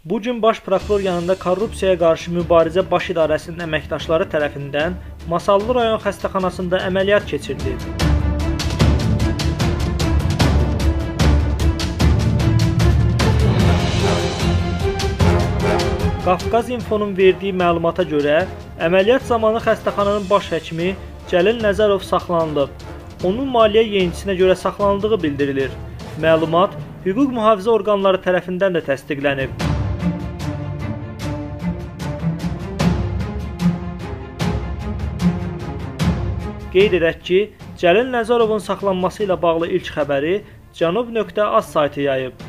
Bu gün Baş Prokuror yanında Korrupsiyaya qarşı mübarizə baş idarəsinin əməkdaşları tərəfindən Masallı rayon xəstəxanasında əməliyyat keçirildi. Qafqaz İnfonun verdiyi məlumata görə, əməliyyat zamanı xəstəxananın baş həkimi Cəlil Nəzərov saxlanılıb. Onun maliyyə yeyintisinə görə saxlanıldığı bildirilir. Məlumat hüquq mühafizə orqanları tərəfindən də təsdiqlənib. Qeyd edək ki, Cəlil Nəzərovun saxlanması ilə bağlı ilk xəbəri Canub.az saytı yayıb.